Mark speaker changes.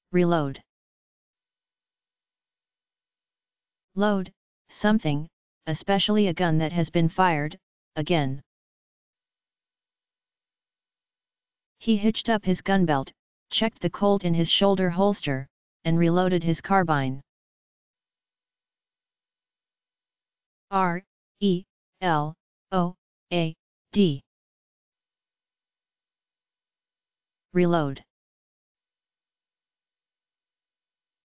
Speaker 1: reload. Load, something, especially a gun that has been fired, again. He hitched up his gunbelt, checked the Colt in his shoulder holster, and reloaded his carbine. R-E-L-O-A-D. Reload.